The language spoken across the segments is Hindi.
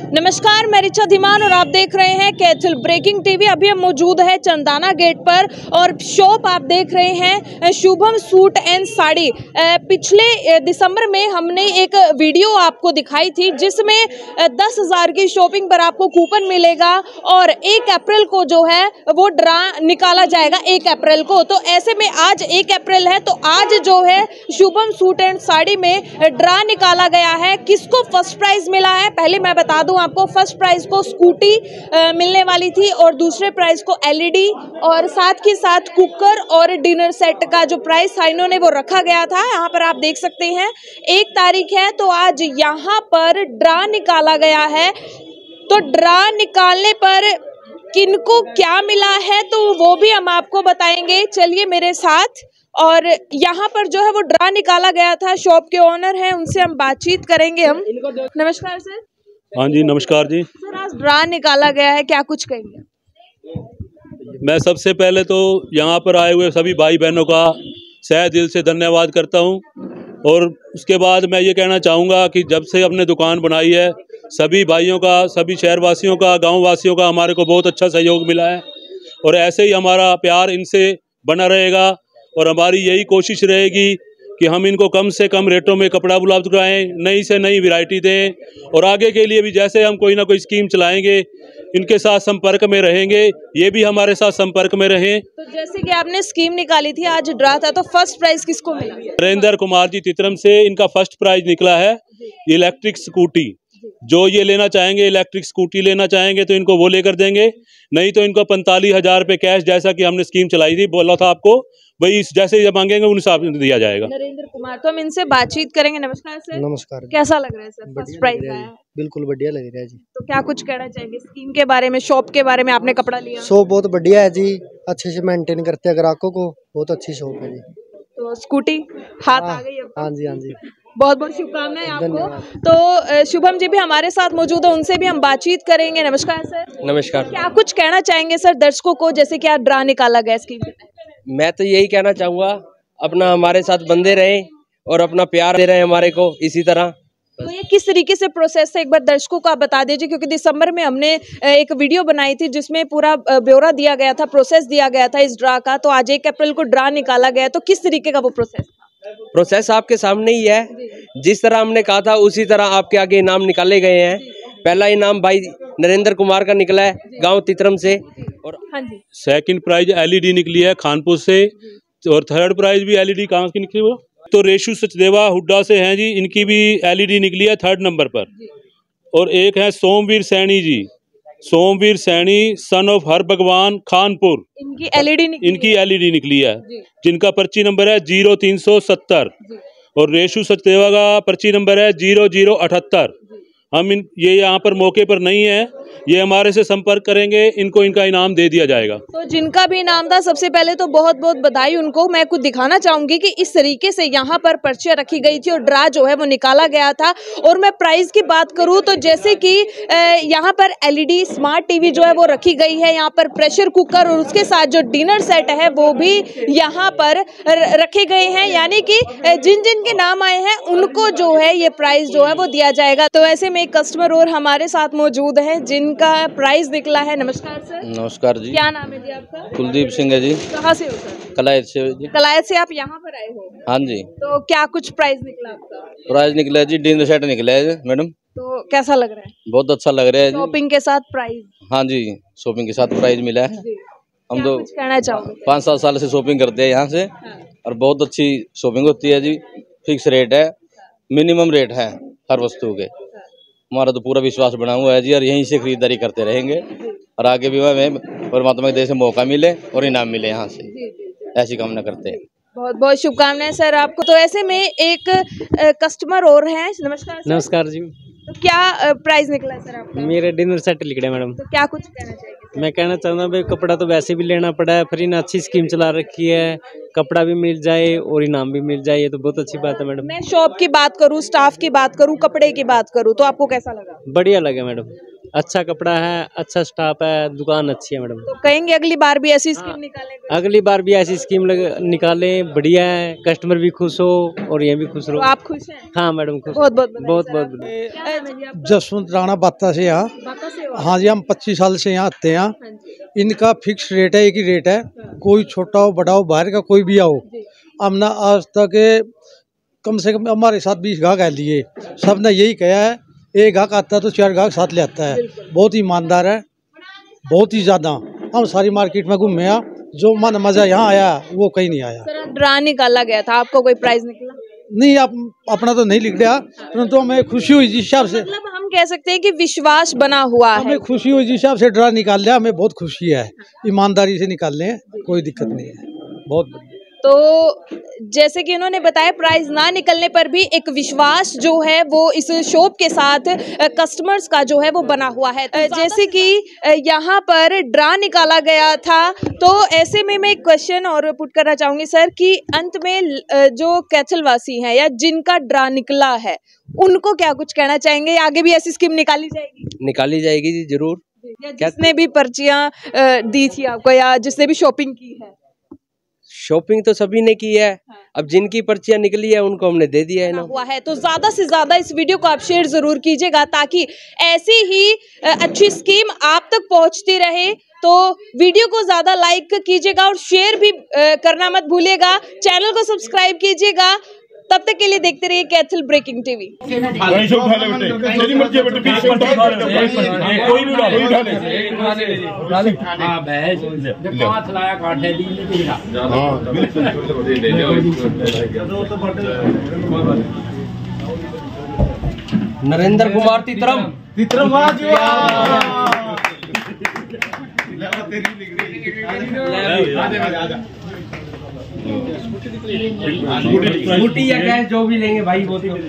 नमस्कार, मैं रिचा धीमान और आप देख रहे हैं कैथल ब्रेकिंग टीवी। अभी हम मौजूद है चंदाना गेट पर और शॉप आप देख रहे हैं शुभम सूट एंड साड़ी। पिछले दिसंबर में हमने एक वीडियो आपको दिखाई थी जिसमें 10,000 की शॉपिंग पर आपको कूपन मिलेगा और 1 अप्रैल को जो है वो ड्रा निकाला जाएगा 1 अप्रैल को। तो ऐसे में आज 1 अप्रैल है, तो आज जो है शुभम सूट एंड साड़ी में ड्रा निकाला गया है। किसको फर्स्ट प्राइज मिला है पहले मैं बता दूं आपको। फर्स्ट प्राइज को स्कूटी मिलने वाली थी और दूसरे प्राइज को एलईडी और साथ के साथ कुकर और डिनर सेट का जो प्राइस था इन्होंने वो रखा गया था। यहाँ पर आप देख सकते हैं 1 तारीख है, तो आज यहाँ पर ड्रा निकाला गया है। तो ड्रा निकालने पर किनको क्या मिला है तो वो भी हम आपको बताएंगे। चलिए मेरे साथ। और यहाँ पर जो है वो ड्रा निकाला गया था, शॉप के ओनर हैं, उनसे हम बातचीत करेंगे हम। नमस्कार सर। हाँ जी नमस्कार जी। सर आज ड्रा निकाला गया है, क्या कुछ कहेंगे? मैं सबसे पहले तो यहाँ पर आए हुए सभी भाई बहनों का सहे दिल से धन्यवाद करता हूँ और उसके बाद मैं ये कहना चाहूँगा कि जब से अपने दुकान बनाई है सभी भाइयों का, सभी शहरवासियों का, गाँव वासियों का हमारे को बहुत अच्छा सहयोग मिला है और ऐसे ही हमारा प्यार इनसे बना रहेगा और हमारी यही कोशिश रहेगी कि हम इनको कम से कम रेटों में कपड़ा उपलब्ध कराएं, नई से नई वैरायटी दें और आगे के लिए भी जैसे हम कोई ना कोई स्कीम चलाएंगे इनके साथ संपर्क में रहेंगे, ये भी हमारे साथ संपर्क में रहें। तो जैसे कि आपने स्कीम निकाली थी, आज ड्रा था, तो फर्स्ट प्राइज किसको मिला? नरेंद्र कुमार जी तितरम से इनका फर्स्ट प्राइज निकला है इलेक्ट्रिक स्कूटी। जो ये लेना चाहेंगे, इलेक्ट्रिक स्कूटी लेना चाहेंगे तो इनको वो लेकर देंगे, नहीं तो इनको 45,000 रुपये कैश जैसा कि हमने स्कीम चलाई थी, बोला था आपको, वही जैसे जब मांगेंगे उन हिसाब से दिया जाएगा। नरेंद्र कुमार, तो हम इनसे बातचीत करेंगे। नमस्कार सर। नमस्कार। कैसा लग रहा है सर फर्स्ट प्राइज आया है? बिल्कुल बढ़िया लग रहा है जी। तो क्या कुछ कहना चाहेंगे स्कीम के बारे में, शॉप के बारे में? आपने कपड़ा लिया? शॉप बहुत बढ़िया है जी, अच्छे से मेंटेन करते हैं ग्राहकों को, बहुत अच्छी शॉप है जी। तो स्कूटी हाथ आ गई अब? हाँ जी, हाँ जी। बहुत बहुत शुभकामनाएं आपको। तो शुभम जी भी हमारे साथ मौजूद है, उनसे भी हम बातचीत करेंगे। नमस्कार सर। नमस्कार। क्या कुछ कहना चाहेंगे सर दर्शकों को, जैसे कि आज ड्रा निकाला गया स्कीम के तहत? मैं तो यही कहना चाहूँगा, अपना हमारे साथ बंधे रहें और अपना प्यार दे रहे हैं हमारे को इसी तरह। तो ये किस तरीके से प्रोसेस है एक बार दर्शकों को आप बता दीजिए, क्योंकि दिसंबर में हमने एक वीडियो बनाई थी जिसमें पूरा ब्यौरा दिया गया था, प्रोसेस दिया गया था इस ड्रा का। तो आज 1 अप्रैल को ड्रा निकाला गया, तो किस तरीके का वो प्रोसेस था? प्रोसेस आपके सामने ही है, जिस तरह हमने कहा था उसी तरह आपके आगे इनाम निकाले गए हैं। पहला इनाम भाई नरेंद्र कुमार का निकला है गांव तितरम से, और हाँ जी, सेकंड प्राइज एलईडी निकली है खानपुर से और थर्ड प्राइज भी एलईडी कहाँ की निकली वो तो रेशु सचदेवा हुड्डा से हैं जी, इनकी भी एलईडी निकली है 3rd नंबर पर। और एक है सोमवीर सैनी जी, सोमवीर सैनी सन ऑफ हर भगवान खानपुर, इनकी एलईडी निकली है जिनका पर्ची नंबर है 0370 और रेशु सचदेवा का पर्ची नंबर है 0078। हम ये यहाँ पर मौके पर नहीं है, ये हमारे से संपर्क करेंगे, इनको इनका इनाम दे दिया जाएगा। तो जिनका भी इनाम था, सबसे पहले तो बहुत बहुत बधाई उनको। मैं कुछ दिखाना चाहूंगी कि इस तरीके से यहाँ पर पर्चियाँ रखी गई थी और ड्रा जो है वो निकाला गया था। और मैं प्राइस की बात करूँ तो जैसे कि यहाँ पर एलईडी स्मार्ट टीवी जो है वो रखी गई है, यहाँ पर प्रेशर कुकर और उसके साथ जो डिनर सेट है वो भी यहाँ पर रखे गए हैं। यानी कि जिन जिन के नाम आए हैं उनको जो है ये प्राइस जो है वो दिया जाएगा। तो ऐसे में एक कस्टमर और हमारे साथ मौजूद है जिनका प्राइस निकला है। नमस्कार सर। नमस्कार जी। क्या नाम है जी आपका? कुलदीप सिंह है जी। कहाँ से हो सर? कलायत से जी। कलायत से आप यहाँ पर आए हो? हाँ जी। तो क्या कुछ प्राइस निकला आपका? प्राइज निकला है जी, डिनर सेट निकला है मैडम। तो कैसा लग रहा है? बहुत अच्छा लग रहा है जी। शॉपिंग के साथ प्राइस? हाँ जी, शॉपिंग के साथ प्राइज मिला है। हम तो कुछ कहना चाहोगे? 5-7 साल से शॉपिंग करते हैं यहाँ से और बहुत अच्छी शॉपिंग होती है जी। फिक्स रेट है, मिनिमम रेट है हर वस्तु के। हमारा तो पूरा विश्वास बना हुआ है जी और यहीं से खरीदारी करते रहेंगे और आगे भी हमें परमात्मा के दया से मौका मिले और इनाम मिले यहाँ से, ऐसी कामना करते हैं। बहुत बहुत शुभकामनाएं सर आपको। तो ऐसे में एक कस्टमर और हैं। नमस्कार सर। नमस्कार जी। तो क्या प्राइस निकला है सर आपका? मेरे डिनर सेट लिख रहे हैं मैडम। तो क्या कुछ कहना चाहिए? मैं कहना चाहूँगा भाई, कपड़ा तो वैसे भी लेना पड़ा है, फिर इन अच्छी स्कीम चला रखी है, कपड़ा भी मिल जाए और इनाम भी मिल जाए, ये तो बहुत अच्छी बात है मैडम। मैं शॉप की बात करूँ, स्टाफ की बात करूँ, कपड़े की बात करूँ, तो आपको कैसा लगा? बढ़िया लगा मैडम। अच्छा कपड़ा है, अच्छा स्टाफ है, दुकान अच्छी है मैडम। तो कहेंगे अगली बार भी ऐसी स्कीम निकालें कोई? अगली बार भी ऐसी स्कीम निकालें, बढ़िया है, कस्टमर भी खुश हो और ये भी खुश तो रहो। आप खुश हैं? हाँ मैडम खुश। बहुत बहुत बहुत बधाई बहुत सर आपको। क्या नाम है जी आपका? जसवंत राणा बाता से यहाँ। बाता से हो आप? हाँ जी, हम 25 साल से यहाँ आते हैं। हाँ जी। इनका फिक्स रेट है, एक ही रेट है, कोई छोटा हो बड़ा हो, बाहर का कोई भी आओ। जी। हमने आज तक कम से कम हमारे साथ 20 गाहक आ लिए, सब ने यही कहा है, एक गाहक आता है तो 4 गाहक साथ ले आता है। बहुत ईमानदार है, बहुत ही ज़्यादा। हम सारी मार्केट में घूमे, जो मन मज़ा यहाँ आया वो कहीं नहीं आया। सर ड्रा निकाला गया था, आपको कोई प्राइज निकला? नहीं, आप अपना तो नहीं लिख दिया, परंतु हमें खुशी हुई जिस हिसाब से, मतलब हम कह सकते हैं कि विश्वास बना हुआ है। हमें खुशी हुई जिस हिसाब से ड्रा निकाल लिया, हमें बहुत खुशी है। ईमानदारी से निकाल लें, कोई दिक्कत नहीं है, बहुत बढ़िया। तो जैसे कि उन्होंने बताया, प्राइज ना निकलने पर भी एक विश्वास जो है वो इस शॉप के साथ कस्टमर्स का जो है वो बना हुआ है। जैसे कि यहाँ पर ड्रा निकाला गया था, तो ऐसे में मैं एक क्वेश्चन और पुट करना चाहूँगी सर कि अंत में जो कैथल वासी हैं या जिनका ड्रा निकला है, उनको क्या कुछ कहना चाहेंगे? आगे भी ऐसी स्कीम निकाली जाएगी? निकाली जाएगी जी जरूर। या जिसने भी पर्चियाँ दी थी आपको या जिसने भी शॉपिंग की है? शॉपिंग तो सभी ने की है, अब जिनकी पर्चियां निकली है उनको हमने दे दिया है ना। हुआ है तो ज्यादा से ज्यादा इस वीडियो को आप शेयर जरूर कीजिएगा, ताकि ऐसी ही अच्छी स्कीम आप तक पहुंचती रहे। तो वीडियो को ज्यादा लाइक कीजिएगा और शेयर भी करना मत भूलिएगा। चैनल को सब्सक्राइब कीजिएगा। तब तक के लिए देखते रहिए Kaithal breaking TV. Narendra Kumar Titram scooty या गैस जो भी लेंगे भाई वो तो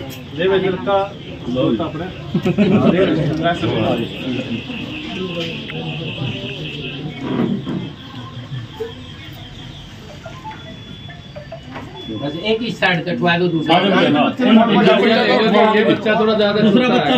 बस एक ही साइड कटवा दो, दूसरा ये बच्चा थोड़ा ज्यादा दूसरा बच्चा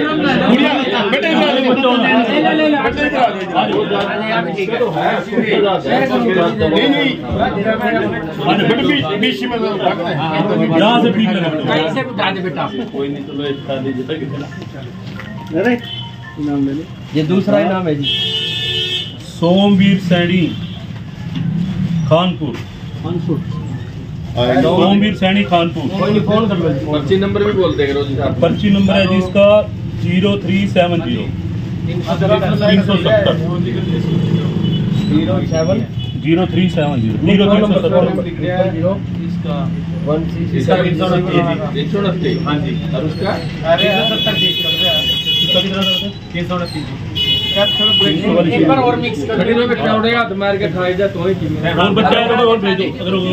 ये दूसरा इनाम है जी। सोमवीर सैनी खानपुर, सोमवीर सैनी खानपुर। फोन कर लो। पर्ची नंबर भी बोल देंगे रोज। पर्ची नंबर है जिसका 0370 एक बार और मिक्स कर हाथ मार के खाई जा तो ही और बच्चा और भेजो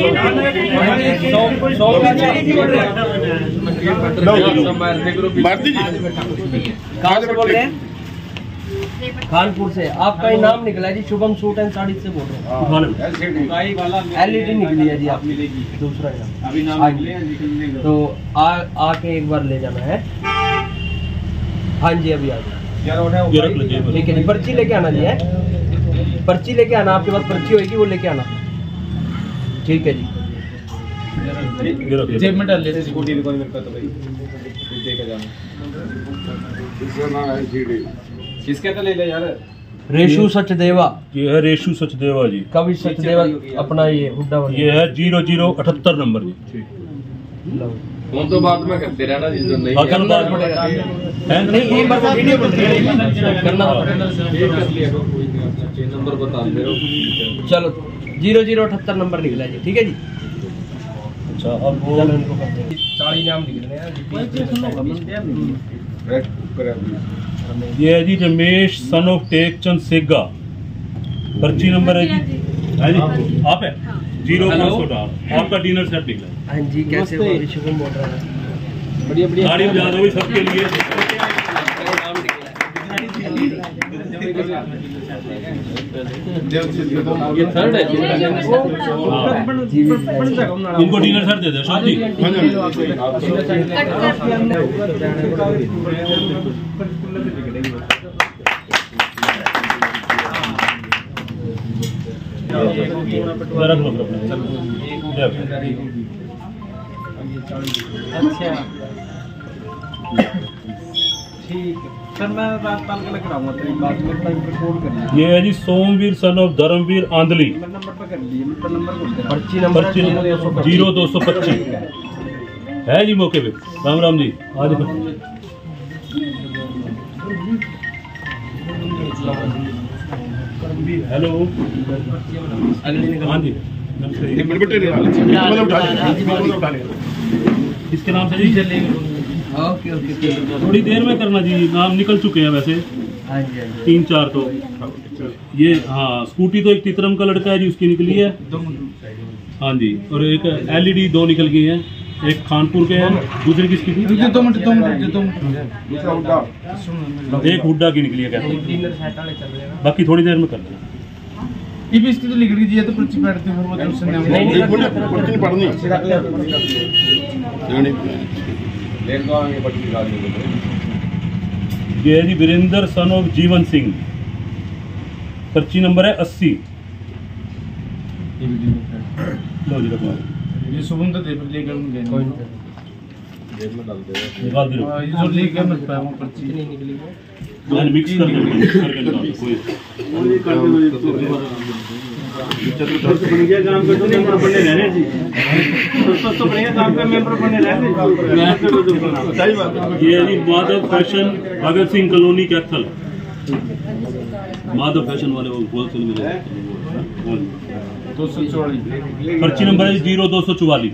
कहाँ से बोल रहे हैं? कानपुर से। आपका इनाम निकला है जी, शुभम सूट एंड साड़ी से बोल रहे हैं। LED निकली है जी आप मिलेगी दूसरा इनाम। तो आके एक बार ले जाना है। हाँ जी अभी आ जाओ। ठीक है जी, पर्ची लेके आना जी है, पर्ची लेके आना, आपके पास पर्ची होगी वो लेके आना। ठीक है जी। जेब में डाल लेते स्कूटी दुकान में तो भाई देखा जाना किसके तो ले ले यार। रेशु सचदेवा, ये है रेशु सचदेवा जी। कवि सचदेवा अपना ये हुड्डा वाला। ये है 0078 नंबर जी। फोन तो बाद में करते रहना जिस दिन नहीं अगर बात पड़ेगा नहीं, एक बार तो वीडियो बन रही है करना पड़ेगा। नंबर बता दे। चलो 0078 नंबर निकला जी। ठीक है जी। अच्छा अब वो चलो इनको करते हैं। 40 नाम निकलने हैं। ये है जी रमेश सन ऑफ टेकचंद सेगा। पर्ची नंबर है जी, आप है 0500। आपका डिनर सेट निकला। हाँ जी, कैसे हो? शुभम बोल रहा है। बढ़िया बढ़िया गाड़ी बजा दो भाई सबके लिए। ये थर्ड है इनको डिनर सेट दे दो शादी। जी। अच्छा ठीक है सर, मैं रात ताल के कराऊंगा तेरी बात में टाइम रिकॉर्ड करना। ये है जी Somvir son of Dharamvir Andhli, number पर कर लिए, नंबर बोल दे। पर्ची 0225 है जी मौके पे। राम राम जी, आज हेलो हाँ जी इसके नाम से जी ओके ओके थोड़ी देर में करना जी, नाम निकल चुके हैं वैसे 3-4 तो ये। हाँ स्कूटी तो एक तितरम का लड़का है जी, उसकी निकली है हाँ जी, और एक LED 2 निकल गई है, एक खानपुर के हैं, दूसरी किसकी थी? एक हुड्डा की निकली है कहते हैं, बाकी थोड़ी देर में कर देना। ये भी इसकी तो लिख लीजिए, ये तो पर्ची बैठती है वो तो उसने नहीं पढ़नी ये है जी वीरेंद्र सन ऑफ जीवन सिंह, पर्ची नंबर है 80। लो जी रखो, ये शुभम तो दे लेकर गए निकाल दे, ये जो लेकर मत पाया वो पर्ची नहीं निकली मैंने मिक्स कर दिया कोई काम पे तो मेंबर बने रहने जी, तो बढ़िया काम पे मेंबर बने रहने। सही बात है। ये है जी Madhav fashion, Bhagat Singh colony Kaithal, Madhav fashion वाले वो होलसेल में 244 पर्ची नंबर है 0244।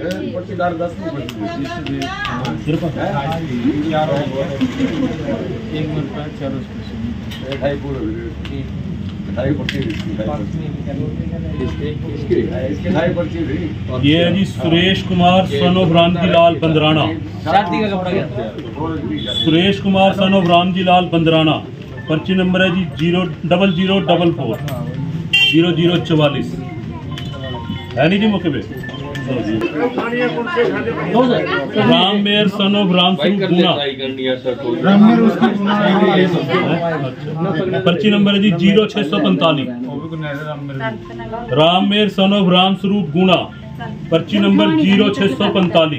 ये है जी Suresh Kumar son of Ramji Lal Bandrana, Suresh Kumar son of Ramji Lal Bandrana, पर्ची नंबर है जी 00044 0044 है नहीं जी मौके पे। राम मेयर सन ऑफ राम सिंह गुना, पर्ची नंबर है जी 0645। राम मेयर सन ऑफ राम स्वरूप गुना, पर्ची नंबर 0645।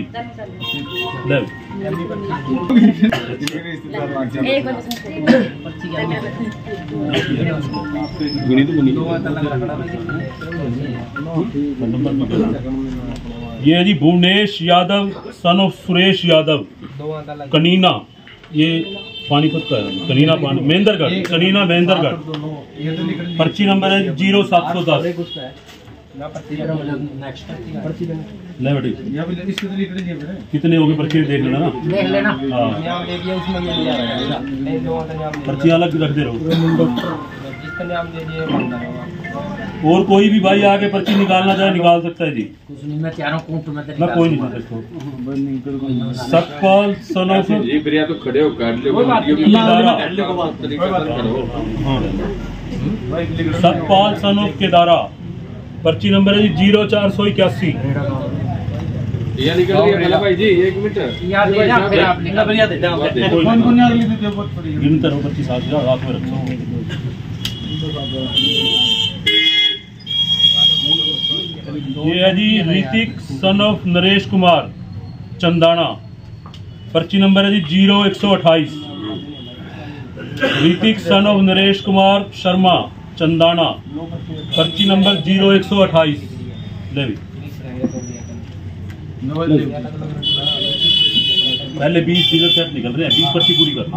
ये है जी भुवनेश यादव सन ऑफ सुरेश यादव, कनीना, ये पानीपत का है, कनीना महेंद्रगढ़, कनीना महेंद्रगढ़, पर्ची नंबर है 0710। ले बेटी कितने हो गए पर्ची देख लेना ना, हाँ पर्ची अलग रख दे रहो। और कोई भी भाई आके पर्ची निकालना चाहे निकाल सकता है जी, मैं कोई नहीं सकता। Satpal son of Satpal son of Kedara, पर्ची नंबर है जी 0481। भाई जी 1 मिनट गिनता रहो पर्ची साथ हाथ में रखो। ये है जी ऋतिक सन ऑफ नरेश कुमार चंदाना, पर्ची नंबर है जी 0128। ऋतिक सन ऑफ नरेश कुमार शर्मा चंदाना, पर्ची नंबर 0128। ले भी पहले 20 फिगर सेट निकल रहे हैं, 20 पर्ची पूरी कर।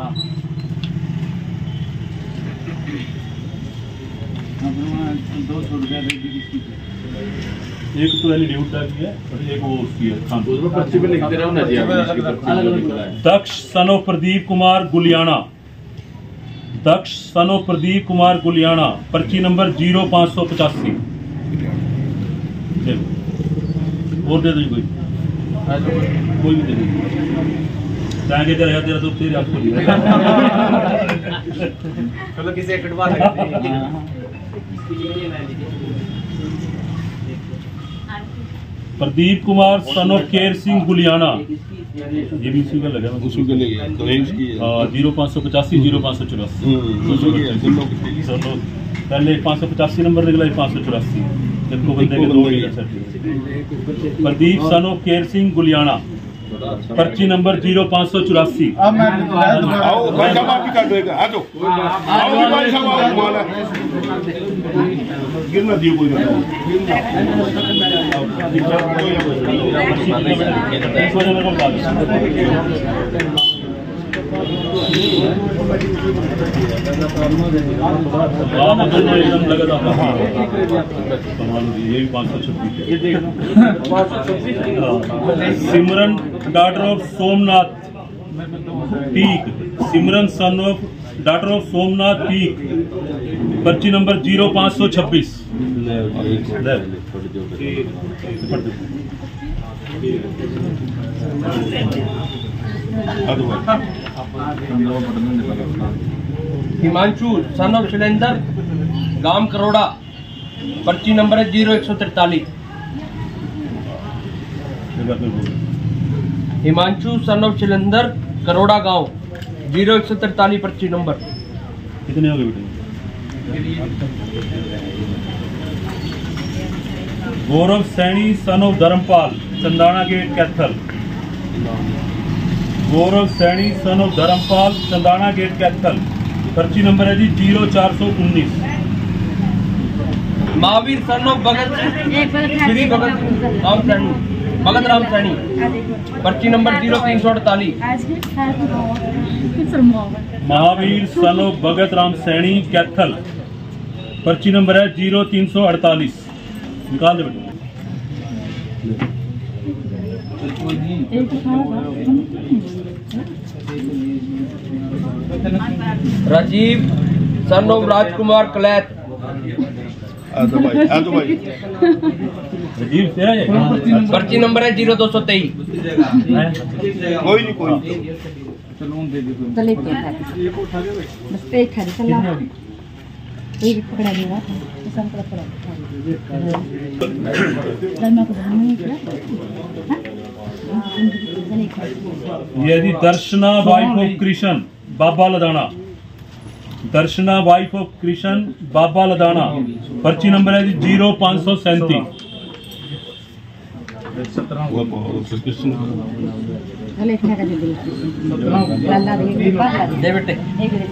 एक तो LED हुड्डा की है और एक वो उसकी है खानपुर। पर्ची पे लिख दे रहा हूं ना जी, Daksh son of Pradeep Kumar Guliana, Daksh son of Pradeep Kumar Guliana, पर्ची नंबर 0585। और दे दो कोई भी दे दो, चाहे तेरा तो तेरे आपको चलो किसी कटवा प्रदीप कुमार सन ऑफ केर सिंह गुलियाना, ये भी इसी का लगा है, 0585 0584। पहले 585 नंबर निकला, 584। इनको बंदे के 2 ticket sir. Pradeep son of Ker Singh Guliyana, पर्ची नंबर 0584। आओ भाई साहब आप भी कर देगा। आ जाओ आओ भाई साहब आओ, माल है गिरना दियो कोई एकदम लगा था। ये भी 526। Simran daughter of Somnath Peek, Simran son of daughter of Somnath Peek, पर्ची number 0526। Himanshu son of Shailendra, गांव करोड़ा, पर्ची नंबर है 0143। हिमांशु सन ऑफ शैलेंद्र, करोड़ा गांव, 0143 पर्ची नंबर। कितने हो गए बेटे? Gaurav Saini son of Dharampal, Chandana gate Kaithal, Gaurav Saini son of Dharampal, Chandana gate Kaithal, पर्ची नंबर है जी 0419। महावीर सन ऑफ भगत श्री भगत राम सैनी, पर्ची number 0348। Mahavir son of Bhagat Ram Saini Kaithal, पर्ची नंबर है 0348। निकाल दे बेटा। राजीव सन ऑफ राजकुमार कलैत, राजीव तेरा है? पर्ची नंबर है 0223। कोई नहीं कोई ये जी Darshana wife of Krishan Baba Ladana, Darshana wife of Krishan Baba Ladana, पर्ची नंबर है जी 0537। दे बेटे।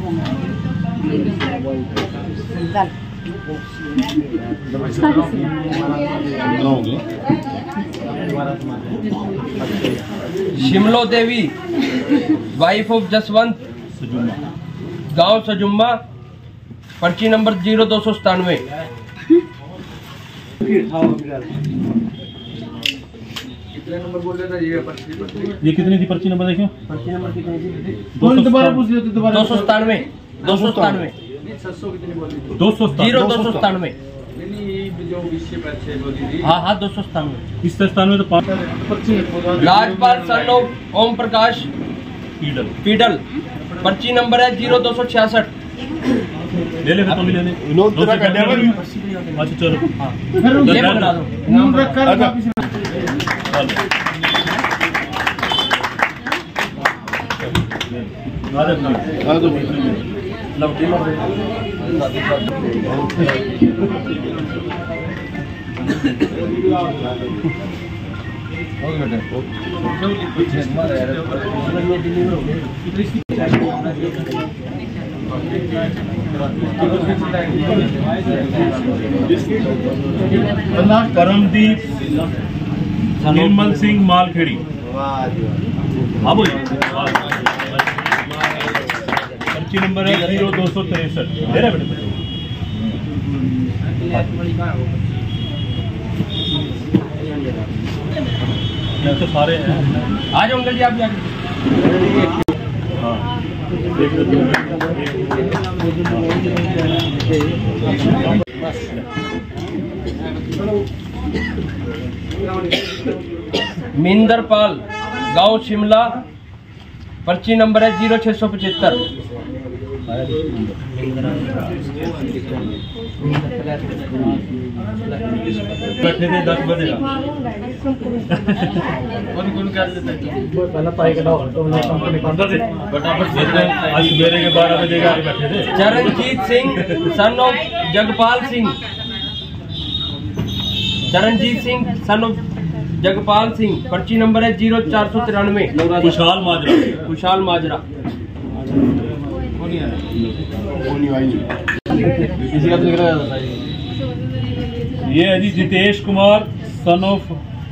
शिमलो देवी वाइफ ऑफ जसवंत, गांव सजुम्मा, पर्ची नंबर 0297। ये कितनी थी पर्ची नंबर देखियो? पर्ची नंबर कितनी थी? 297। 297। 0297। हाँ 297। इस 97 तो 5। राजपाल सन ऑफ ओम प्रकाश पीडल, पर्ची नंबर है 0266। ले ले तो ले ले। अच्छा चलो ये बता दो। नाम रखकर वापस परमदीप निर्मल सिंह मालखेड़ी। हाँ बोलिए। पर्ची नंबर है 0263। दे रहे बेटे। तो सारे हैं। आ जाओ अंकल जी, आप भी आ जाओ। हाँ मिंदर पाल, गांव शिमला, पर्ची नंबर है 0675। बैठे थे 10 बजे आज सवेरे के 12 बजे बैठे थे। Charanjit Singh son of Jagpal Singh, Charanjit Singh son of Jagpal Singh, पर्ची नंबर है 0493। खुशहाल माजरा। खुशहाल माजरा। ये है जी Jitesh Kumar son of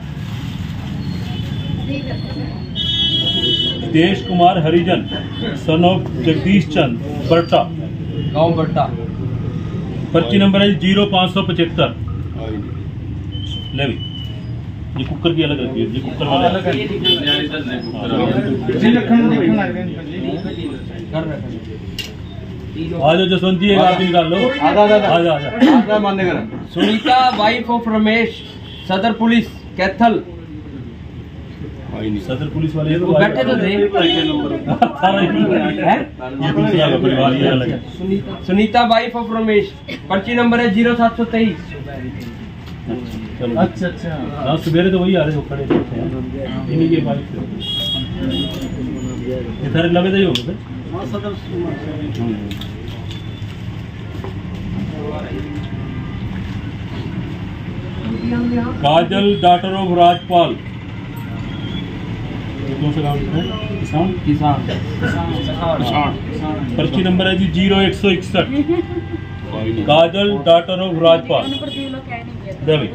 Jitesh Kumar Harijan son of Jagdish Chand Batta, गांव बट्टा। पर्ची नंबर है 0575। ले भी ये कुकर की अलग रखी है, ये कुकर वाला अलग आ जाओ जसवंत जी, आप निकाल लो। आजा। सुनीता वाइफ ऑफ रमेश, सदर पुलिस कैथल। सदर पुलिस वाले वो बैठे तो थे। ये दूसरा का परिवार, ये अलग है। सुनीता वाइफ ऑफ रमेश, पर्ची नंबर है 0723। अच्छा अच्छा, हाँ सवेरे तो वही आ रहे खड़े इन्हीं के बाइक इधर लगे तो ही होंगे। काजल डॉटर ऑफ राजपाल, कौन सा गाँव है? किसान। पर्ची नंबर है जी 0161। Kajal daughter of Rajpal Devi.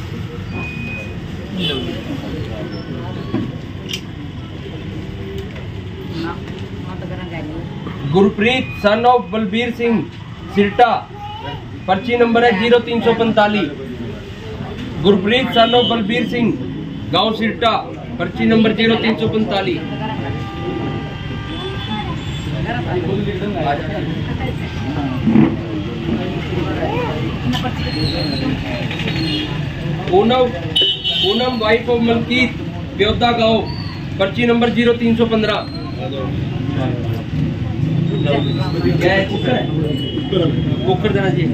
Gurpreet son of Balbir Singh Sirta, पर्ची नंबर है 0345। गुरप्रीत सन ऑफ बलबीर सिंह, गांव सिरटा, पर्ची number 0345। Poonam wife of Malkit Byoda गांव, पर्ची नंबर 0315। क्या है कुकर है? कुकर देना चाहिए।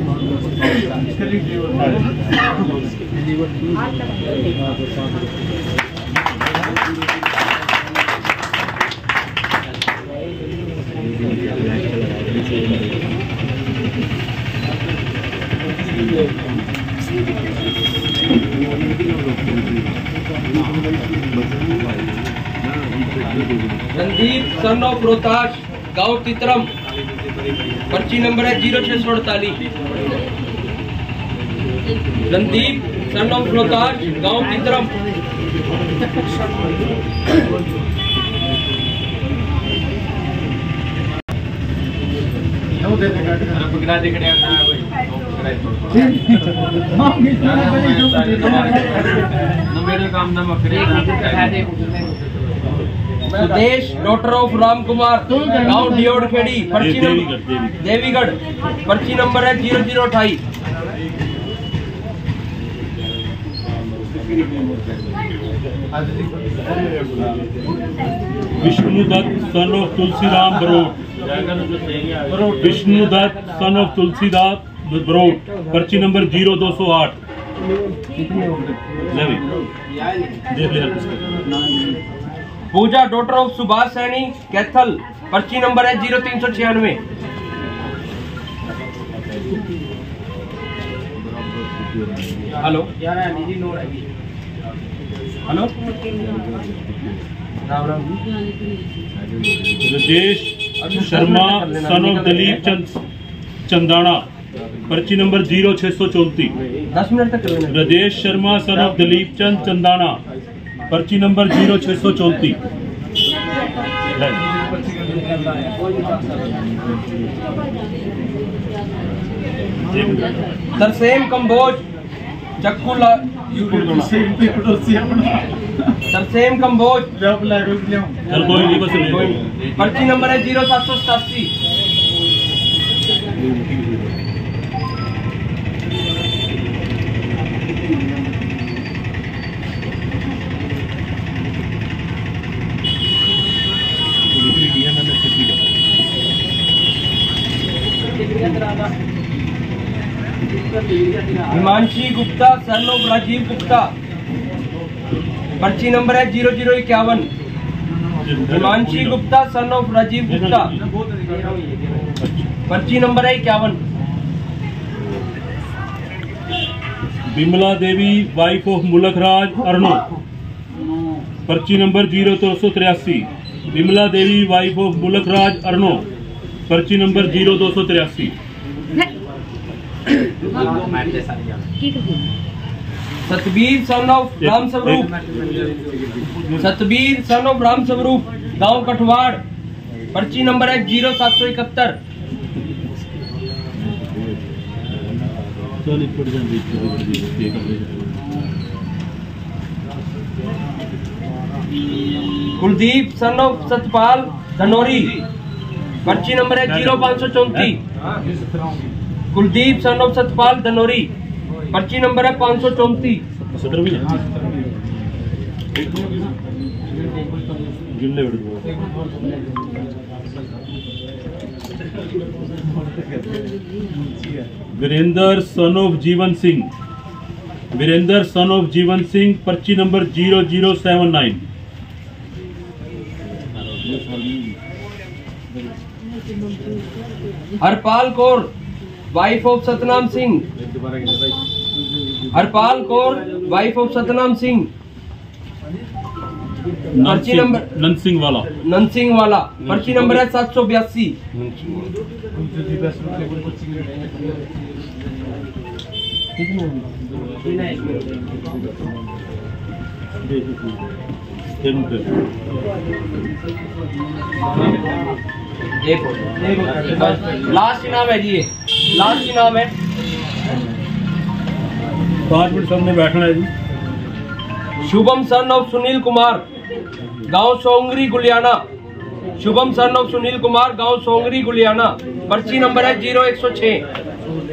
रणदीप सन ऑफ रोहताश, गांव तितरम, पर्ची नंबर है 0648। रणदीप सन ऑफ रोहताश, गांव तितरम। सुदेश डॉटर ऑफ राम कुमार, गांव डियोड़ खेड़ी, पर्ची नंबर देवीगढ़, पर्ची नंबर है 0028। Vishnudutt son of Tulsiram Barot, Vishnudutt son of Tulsidas Barot, पर्ची नंबर 0208। देख ले। पूजा डॉटर ऑफ सुभाष सैनी कैथल, पर्ची नंबर है 0396। Hello hello, Ram Ram. Rajesh Sharma son of Dalip Chand Chandana, पर्ची नंबर 0634। 10 मिनट तक करो। राजेश शर्मा सन ऑफ दलीप चंद चंदाना, पर्ची नंबर 0634। तरसेम कंबोज चक्कूला, तरसेम कंबोज, पर्ची नंबर है 0787। हिमांशी गुप्ता सन ऑफ राजीव गुप्ता, पर्ची नंबर है 0051। हिमांशी गुप्ता सन ऑफ राजीव गुप्ता, पर्ची नंबर है 51। बिमला देवी वाइफ ऑफ मुलकराज अर्नो, पर्ची number 0283। Bimla Devi wife of Mulkraj Arno, पर्ची number 0283। Satbir son of Ram Swaroop, Satbir son of Ram स्वरूप, गांव कठवाड़, पर्ची नंबर है 0771। कुलदीप सन ऑफ सतपाल धनौरी, पर्ची नंबर है 0534। कुलदीप सन ऑफ सतपाल धनौरी, पर्ची नंबर है 534। Virendra son of Jeevan Singh, Virendra son of Jeevan Singh, पर्ची number 0079। Harpal Kaur wife of Satnam Singh, Harpal Kaur wife of Satnam Singh, पर्ची नंबर ननसिंह वाला, ननसिंह वाला, पर्ची नंबर है 782। लास्ट इनाम है जी, ये लास्ट इनाम है। 5 मिनट सामने बैठना है जी। शुभम सन ऑफ सुनील कुमार, गांव सोंगरी गुलियाना, शुभम सन ऑफ सुनील कुमार, गांव सोंगरी गुलियाना, पर्ची नंबर है 0106।